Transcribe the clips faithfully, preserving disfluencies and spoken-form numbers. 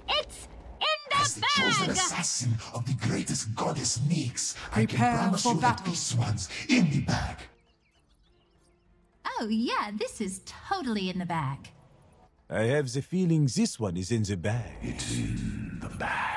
It's in As the the chosen bag! assassin of the greatest goddess Nyx, I can Prepare promise for you battle. that this one's in the bag. Oh, yeah, this is totally in the bag. I have the feeling this one is in the bag. It's in the bag.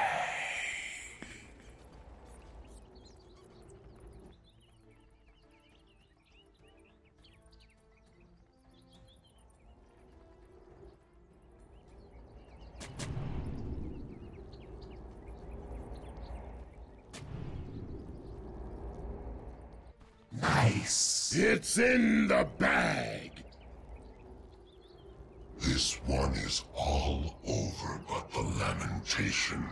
Nice. It's in the bag. This one is all over but the lamentation.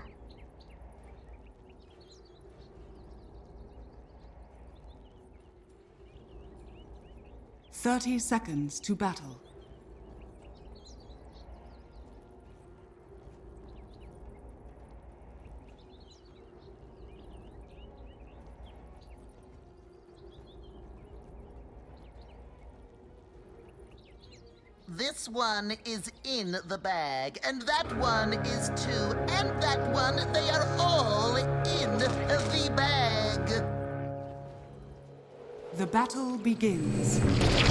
Thirty seconds to battle. This one is in the bag, and that one is too, and that one, they are all in the bag. The battle begins.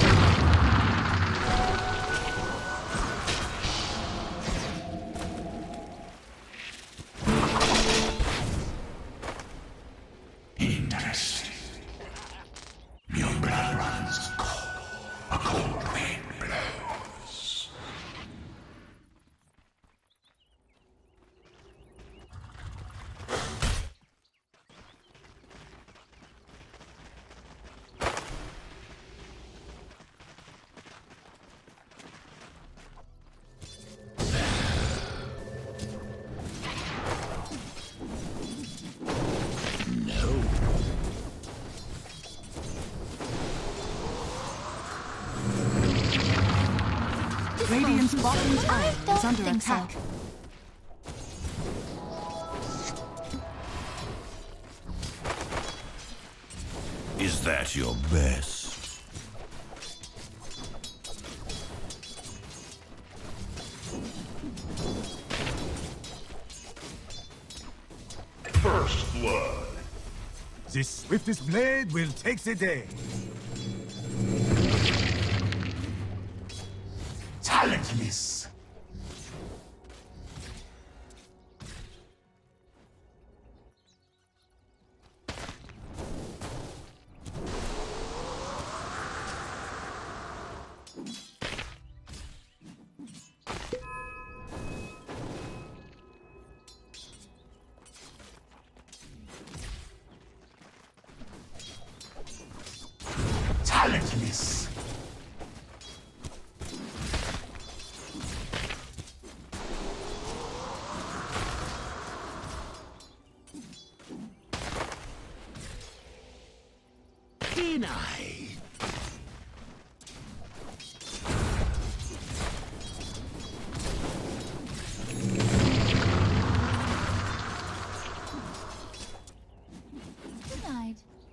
Interesting. Your blood runs cold. A cold wind blows. Radiant's bottom tower I is don't under think so. attack. Is that your best? First blood. This swiftest blade will take the day. Talentless. Talentless. Denied. Denied.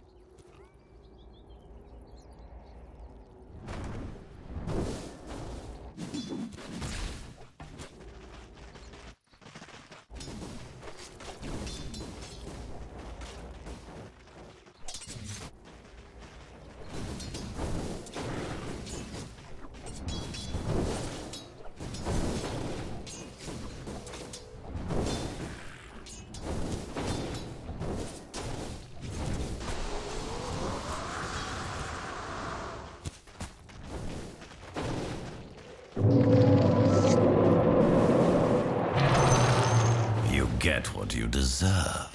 You get what you deserve.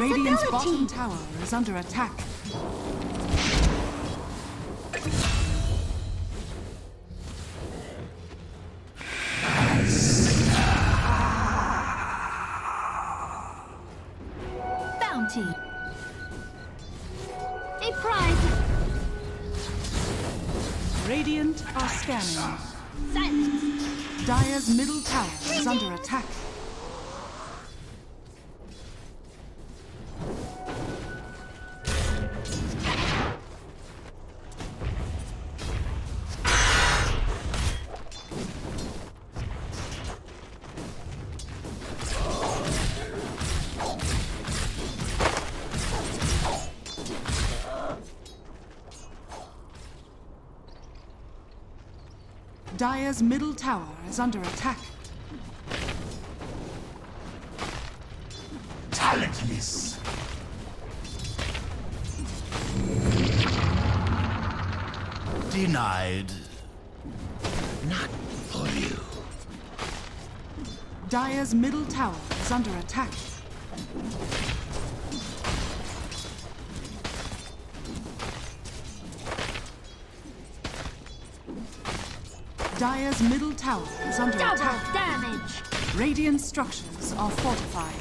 Radiant's Invisibility! bottom tower is under attack. Bounty. A prize. Radiant are scanning. Silence. Dire's middle tower is under attack. Dire's middle tower is under attack. Talentless. Denied. Not for you. Dire's middle tower is under attack. Dire's middle tower is under Double attack. damage. Radiant structures are fortified.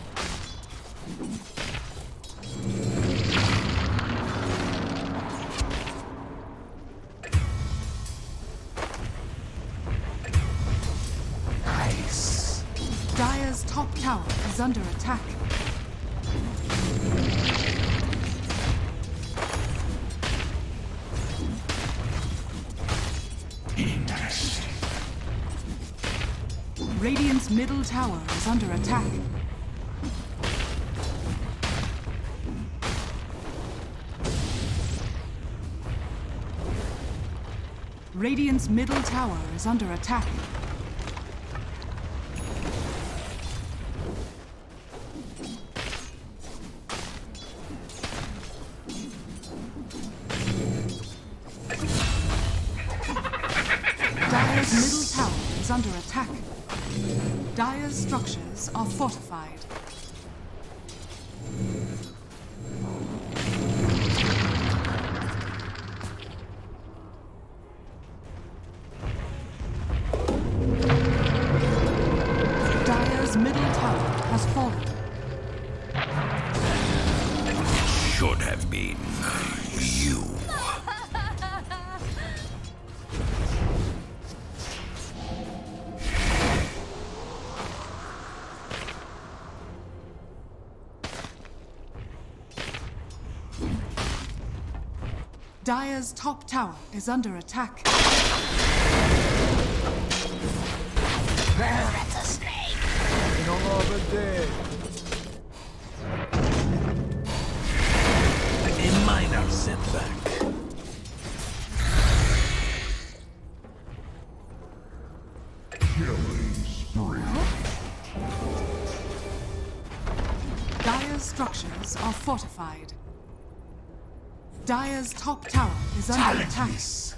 Nice. Dire's top tower is under attack. Interesting. Radiant's middle tower is under attack. Radiant's middle tower is under attack. Dire's middle tower is under attack. Dire's structures are fortified. Dire's middle tower has fallen. Should have been you. Dire's top tower is under attack. That's a snake. No more dead. A minor setback. Killing spree. Dire's structures are fortified. Dire's top tower is under attack. Talentless.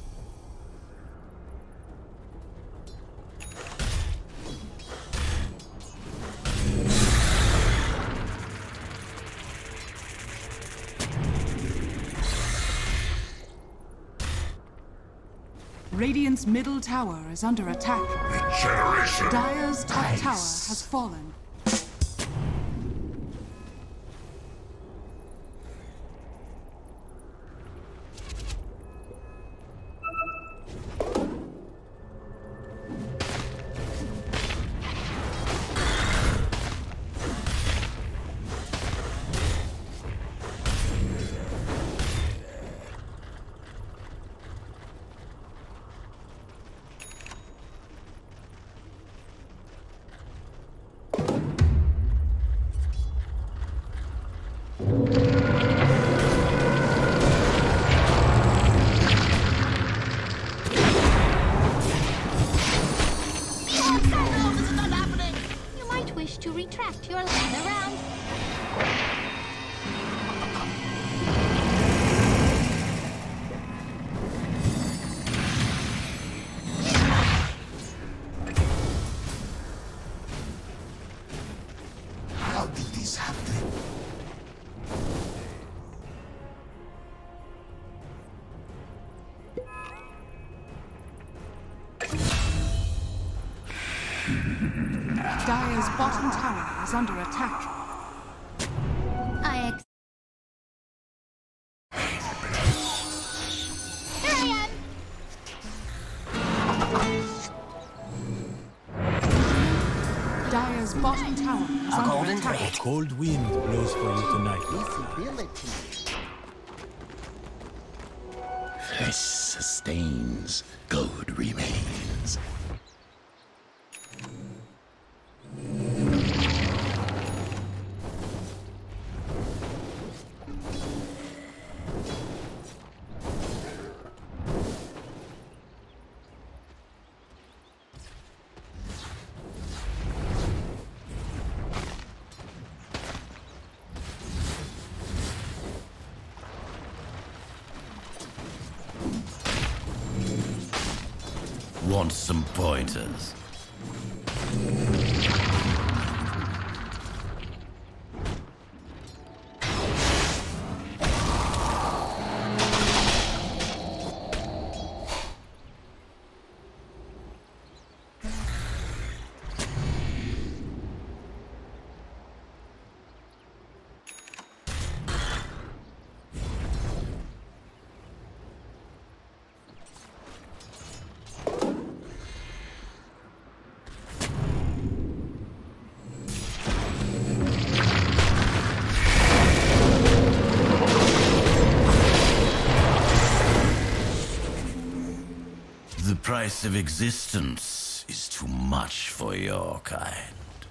Radiant's middle tower is under attack. Regeneration. Dire's top Nice. tower has fallen. Dire's bottom tower is under attack. I ex- Here I am! Dire's bottom tower is A under golden attack. thread. Cold wind blows for you tonight. Visibility. Flesh sustains, gold remains. Want some pointers? The price of existence is too much for your kind.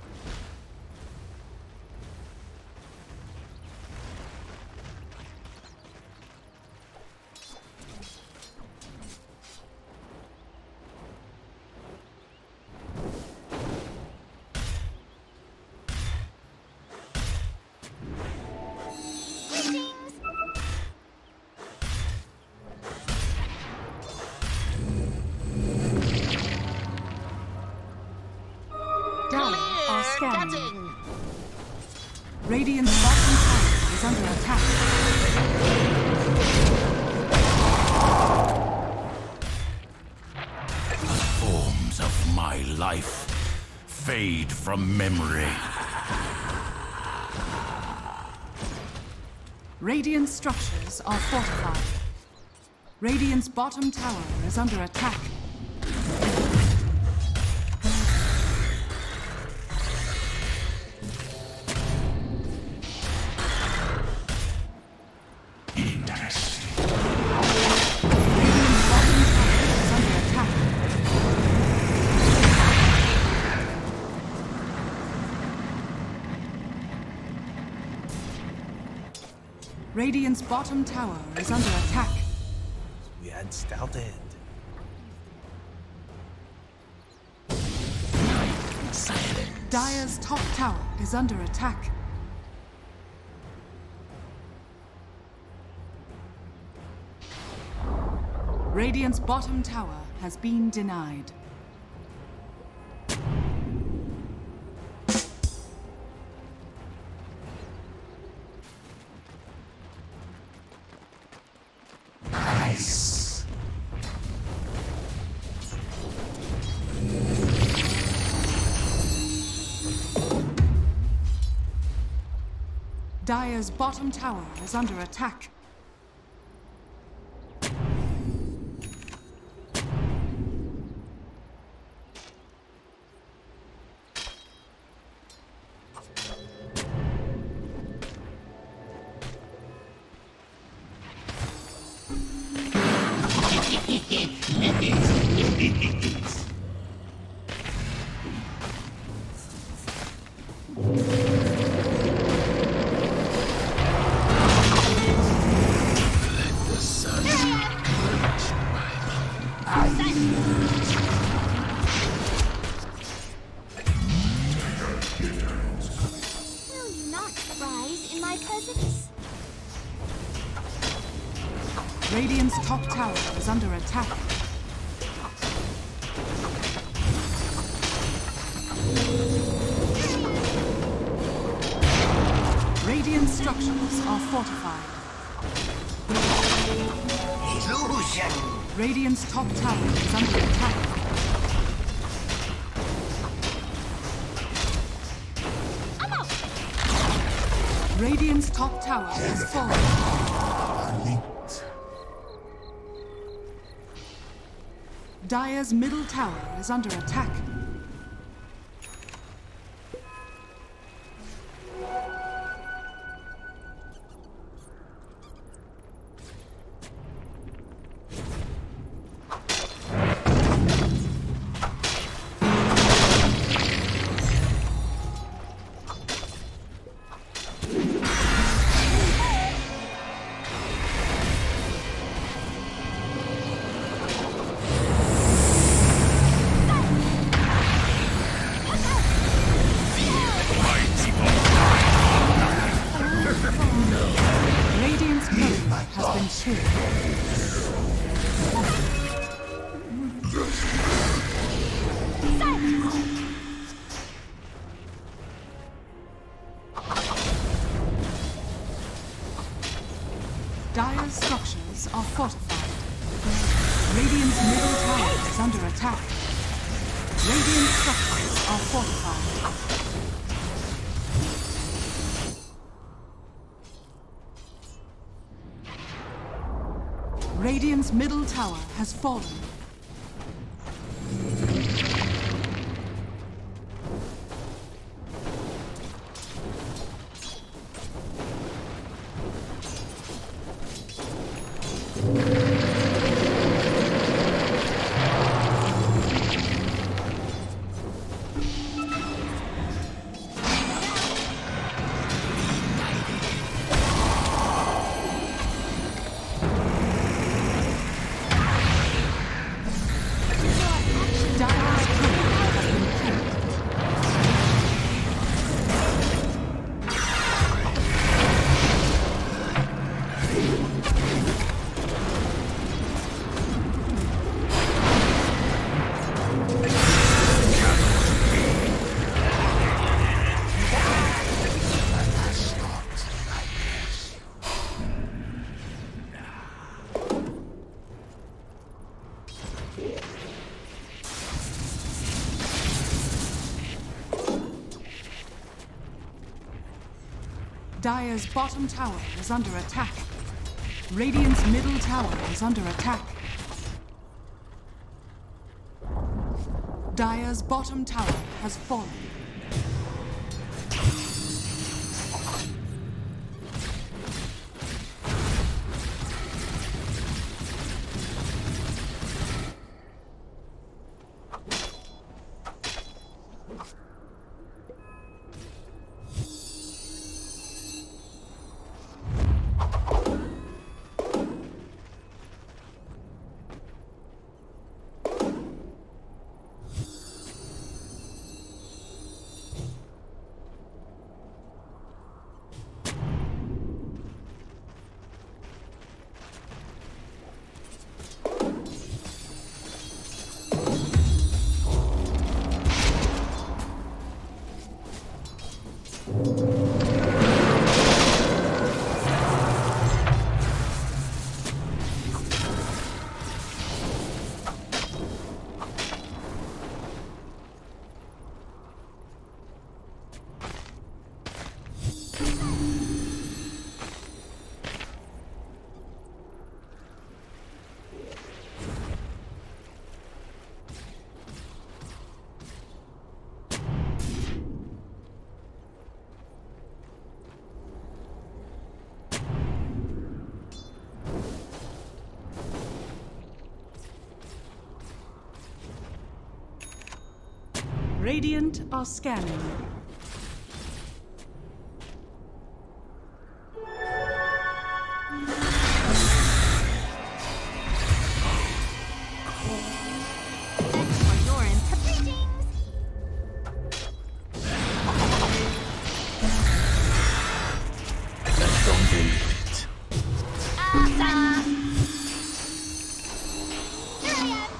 Dire are Clear scanning. cutting. Radiant's bottom tower is under attack. The forms of my life fade from memory. Radiant structures are fortified. Radiant's bottom tower is under attack. Radiant's bottom tower is under attack. Radiant's bottom tower is under attack. We had stout end. Dire's top tower is under attack. Radiant's bottom tower has been denied. Nice. Dire's bottom tower is under attack. The sun burns my Will you not rise in my presence? Radiant's top tower is under attack. Radiant structures are fortified. Illusion! Radiant's top tower is under attack. Radiant's top tower has fallen. Linked. Dire's middle tower is under attack. Dire's structures are fortified. Radiant's middle tower is under attack. Radiant structures are fortified. Radiant's middle tower has fallen. Dire's bottom tower is under attack. Radiant's middle tower is under attack. Dire's bottom tower has fallen. Radiant are scanning. Thanks for your interpreting. Don't believe it. Uh, Here I am.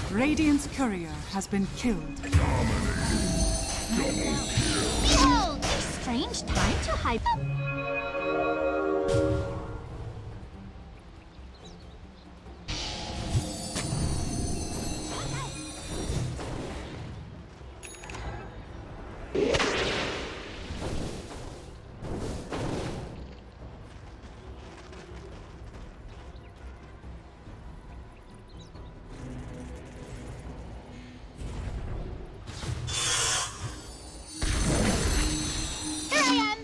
Radiant's courier has been killed. Behold, a strange time to hide. Here I am.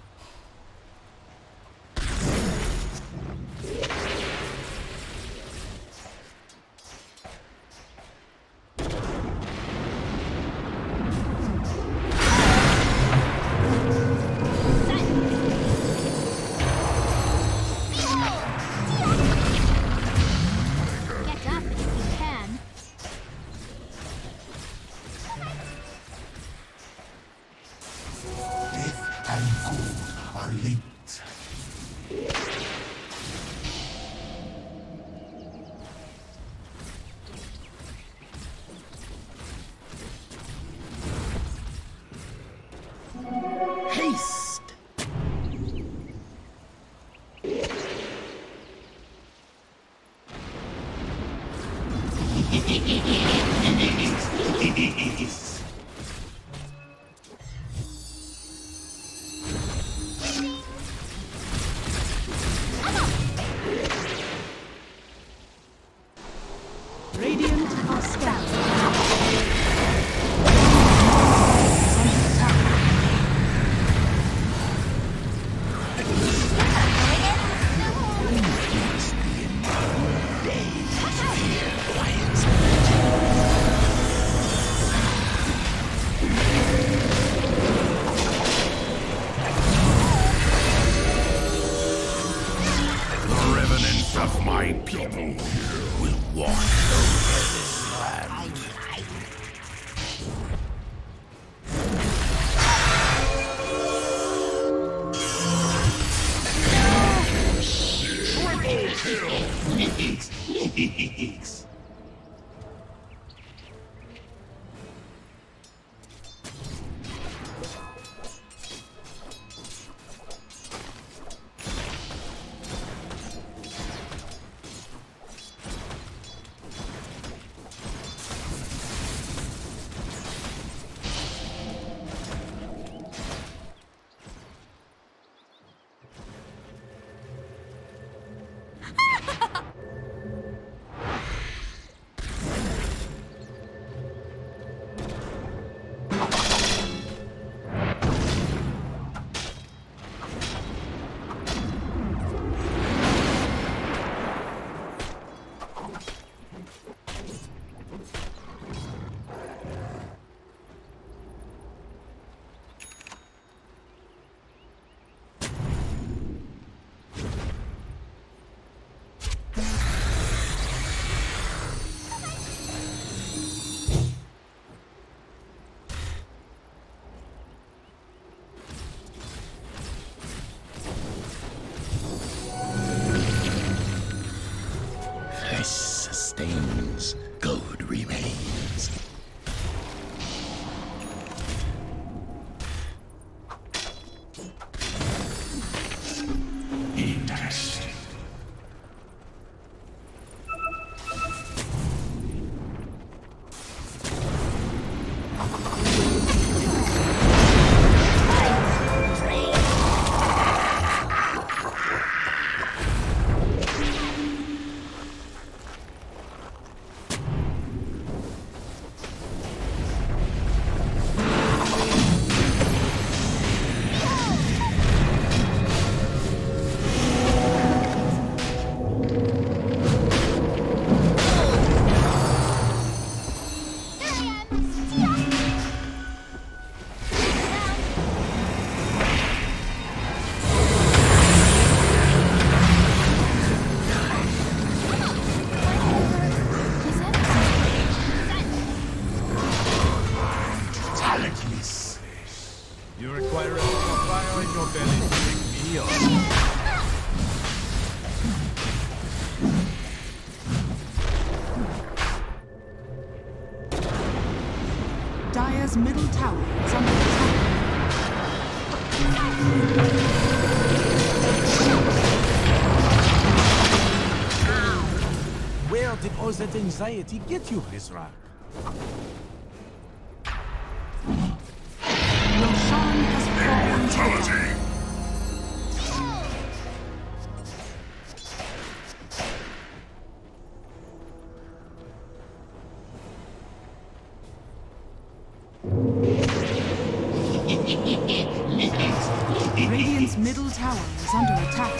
Get up if you can. Death and good are linked. Haste! Radiant are scattered. The revenants of my people will wash over this land. Flesh sustains, gold remains. Interesting. Dire's middle tower is under attack. Where did all that anxiety get you, Visra? Roshan has fallen to the ground. Radiant's middle tower is under attack.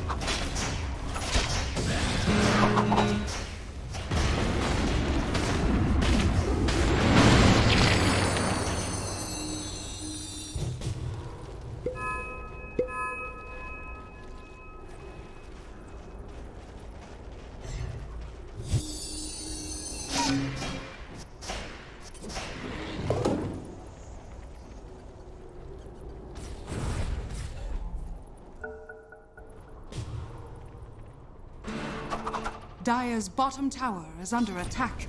Dire's bottom tower is under attack.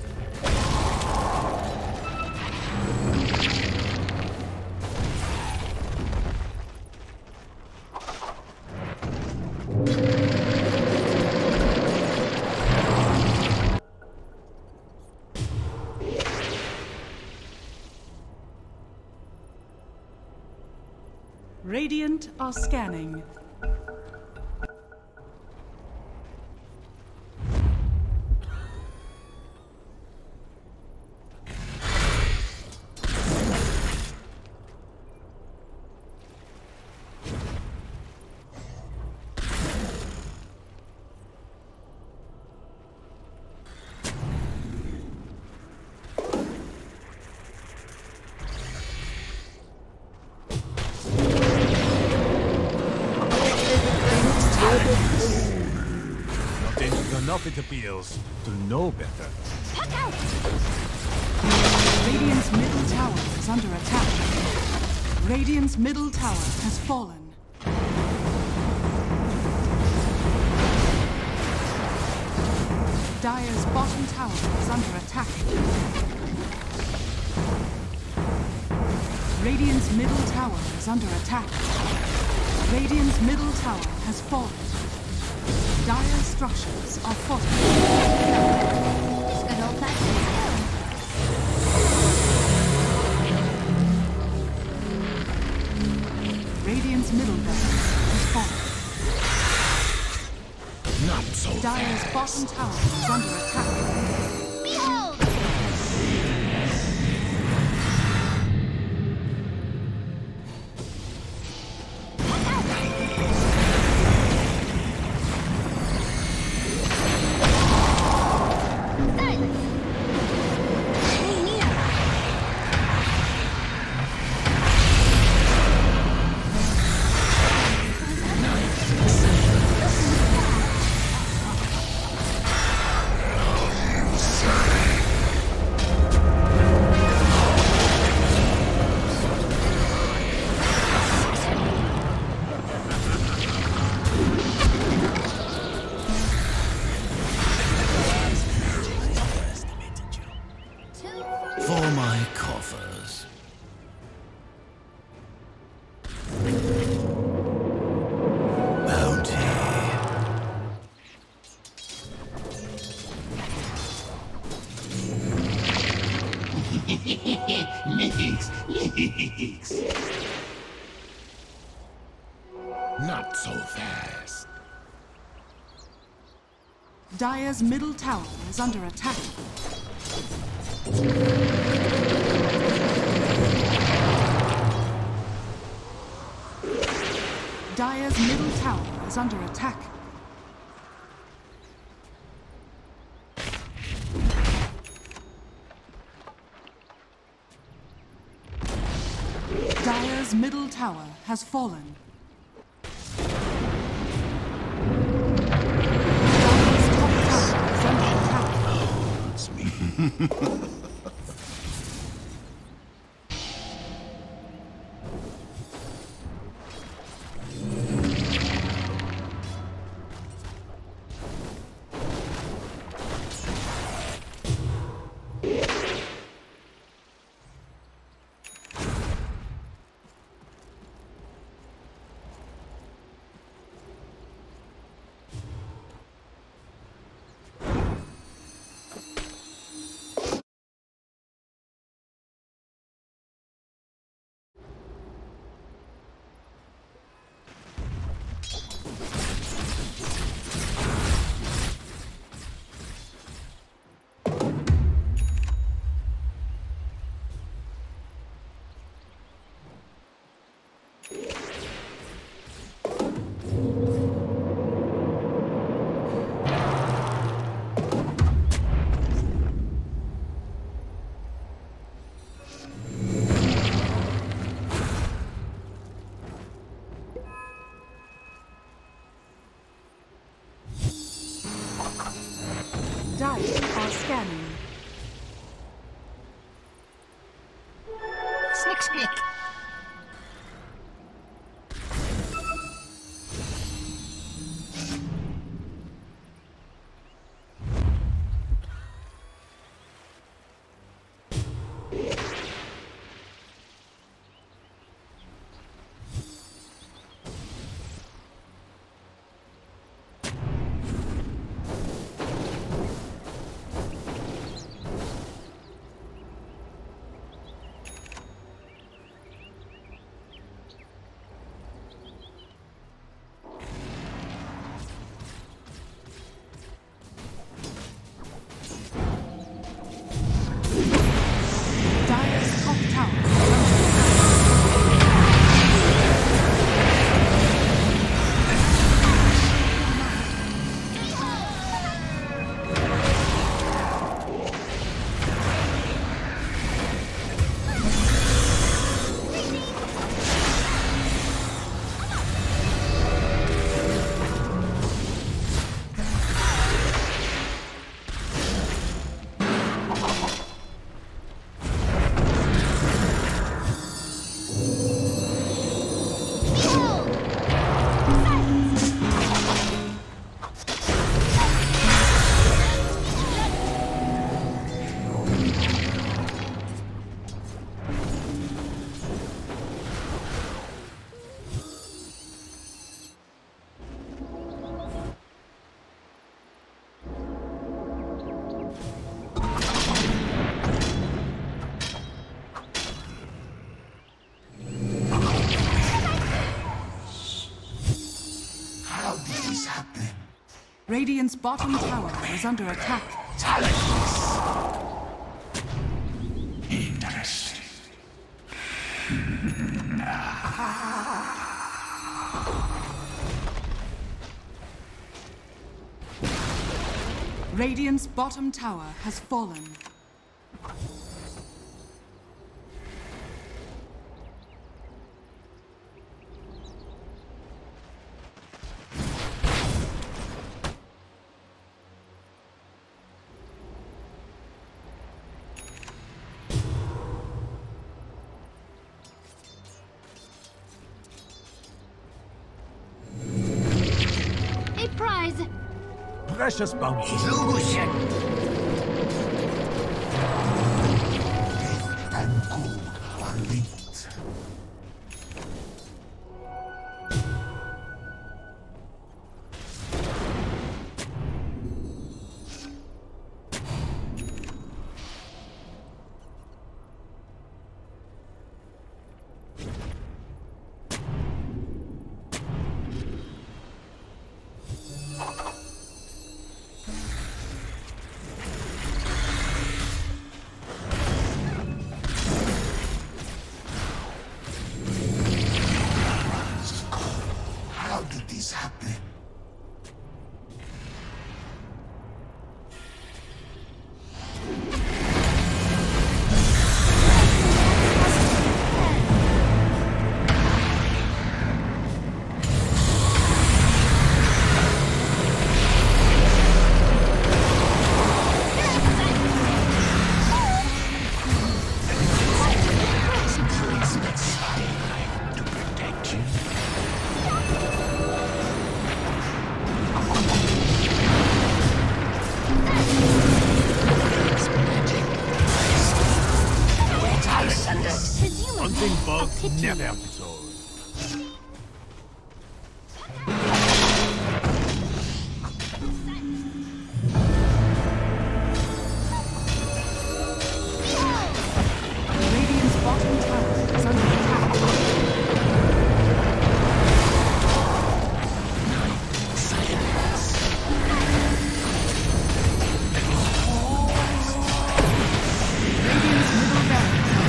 Radiant are scanning. Enough it appeals to know better. Radiant's middle tower is under attack. Radiant's middle tower has fallen. Dire's bottom tower is under attack. Radiant's middle tower is under attack. Radiant's middle tower has fallen. Dire's structures are fortified. Just good old-fashioned skill. Radiant's middle barracks has fallen. Not so Dire's fast. bottom tower is under attack. Behold! For my coffers. Bounty. Leaks, leaks. Not so fast. Dire's middle tower is under attack. Dire's middle tower is under attack. Dire's middle tower has fallen. Dire's top tower is under attack. It's me. Dire are scanning. Snick, snick. Radiant's bottom tower is under attack. Interesting. Radiant's bottom tower has fallen. A prize. Precious bounty. And good are linked. How did this happen? To protect you. Hunting bugs never episode. Radiant's bottom tower is under attack. Radiant's middle barracks are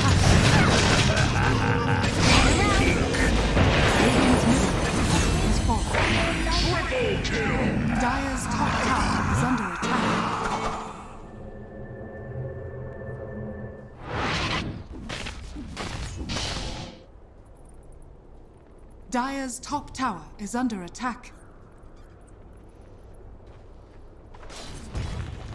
under attack. Radiant's middle barracks has fallen. Dire's top tower is under attack. Dire's top tower is under attack.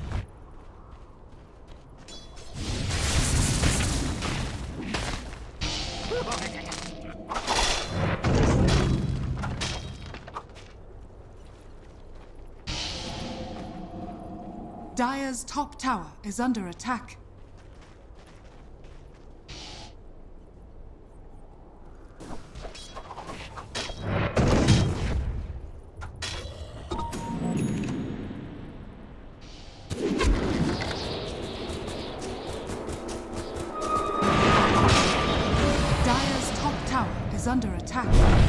Dire's top tower is under attack. Dire's top tower is under attack.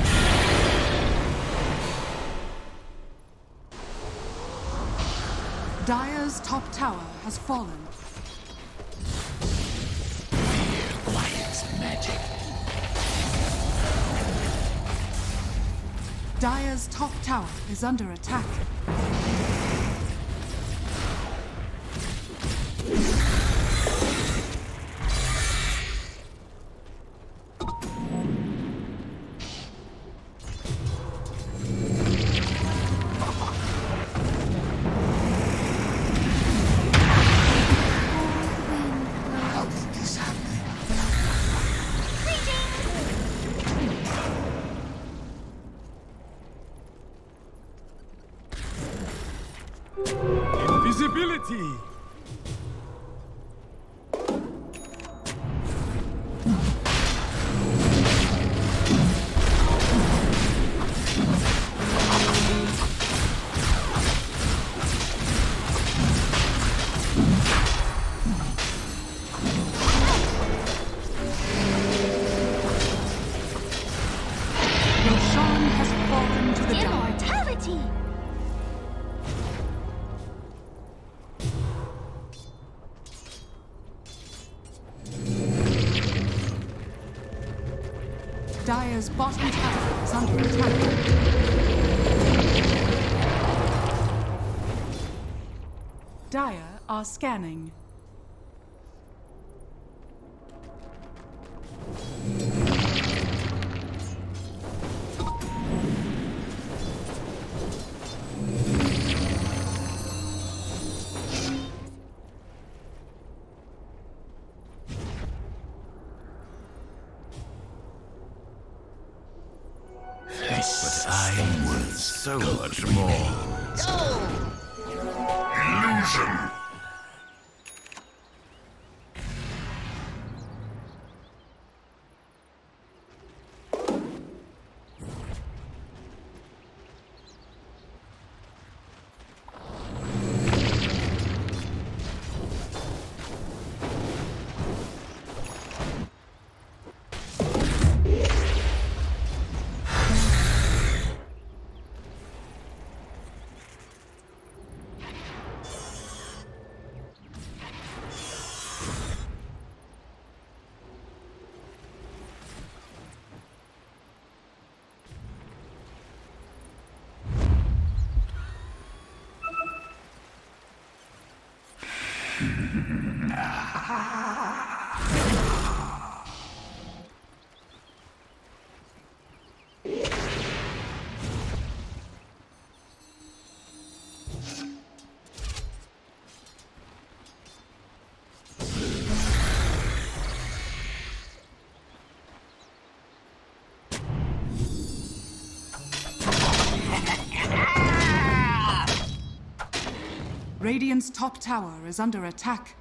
Dire's top tower has fallen. Quiet's magic. Dire's top tower is under attack. Invisibility! Roshan has fallen to the dark. Immortality! Dire's bottom tower is under attack. Dire are scanning. But I am worth so much more. Go! Illusion! Radiant's top tower is under attack.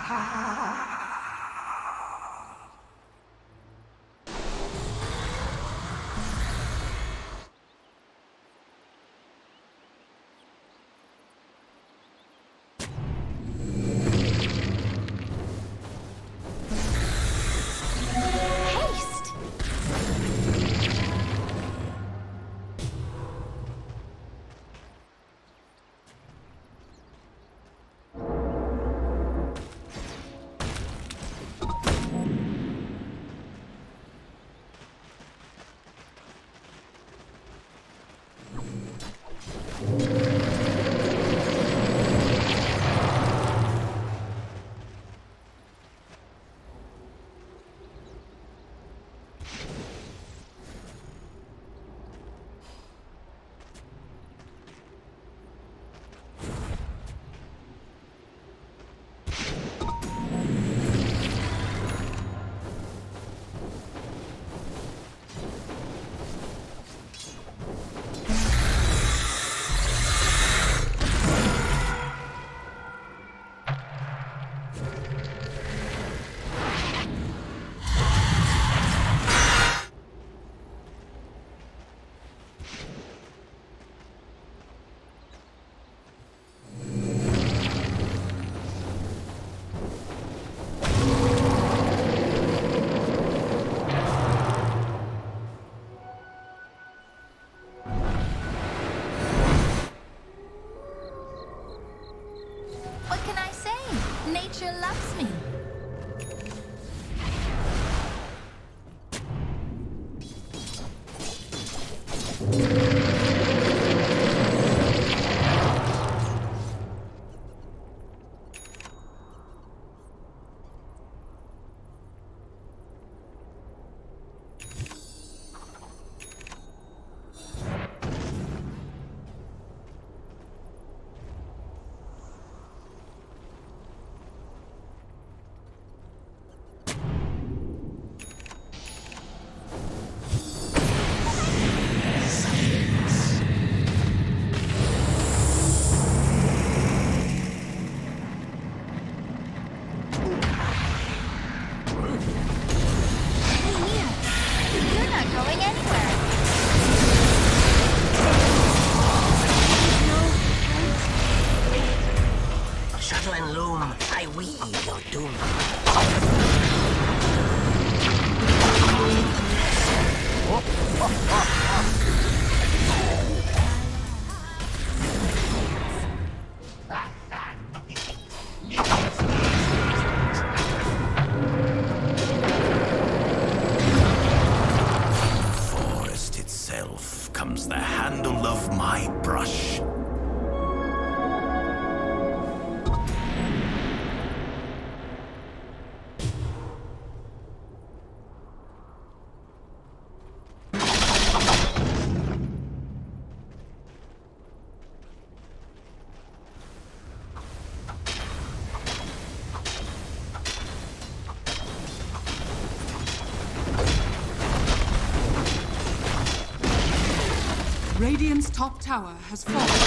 Radiant's top tower has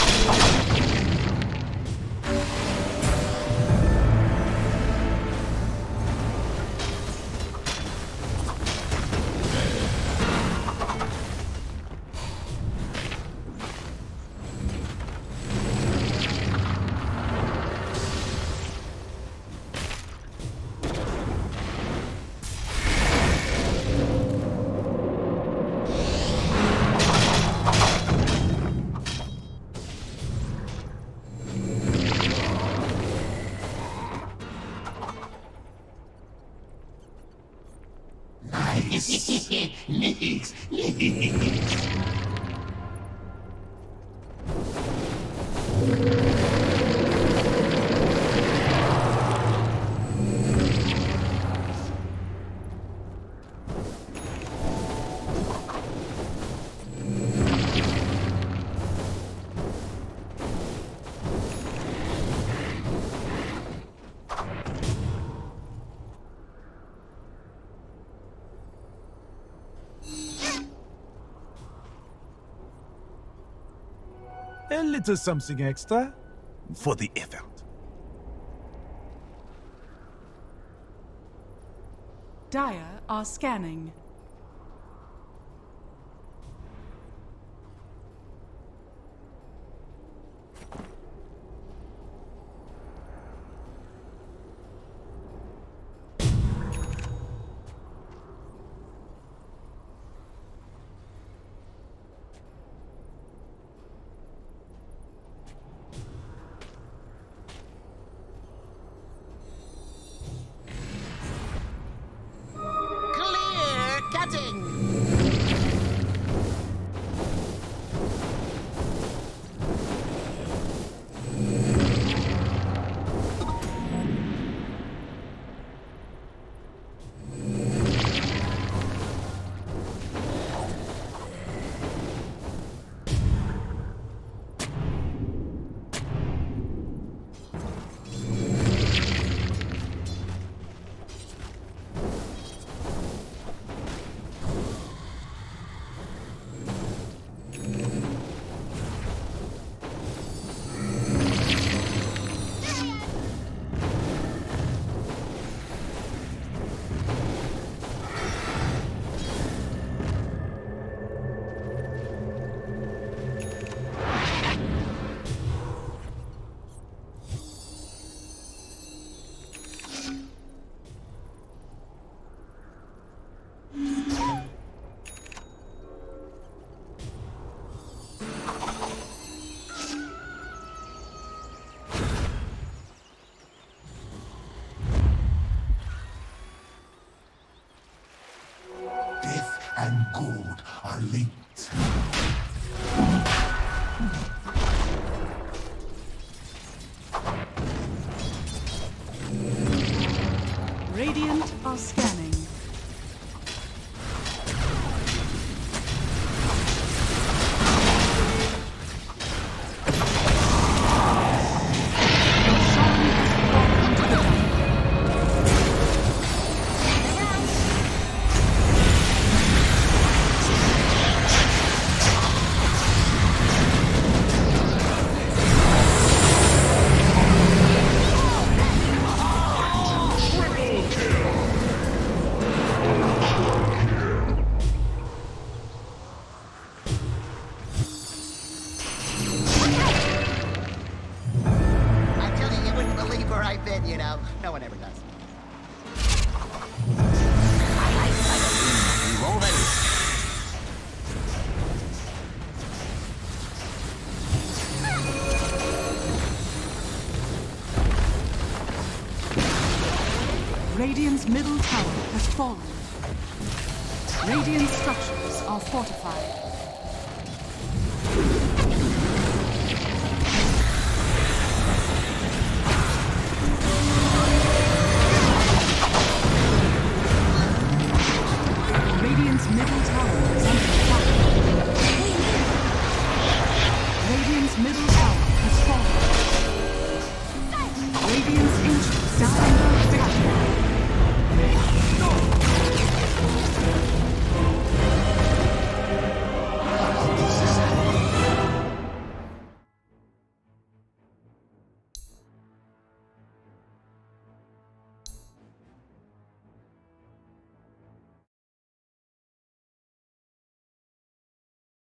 fallen. Nice. Nice. A little something extra for the effort. Dire are scanning. And gold are linked. Radiant are scanning. You know, no one ever does. Radiant's middle tower has fallen. Radiant structures are fortified.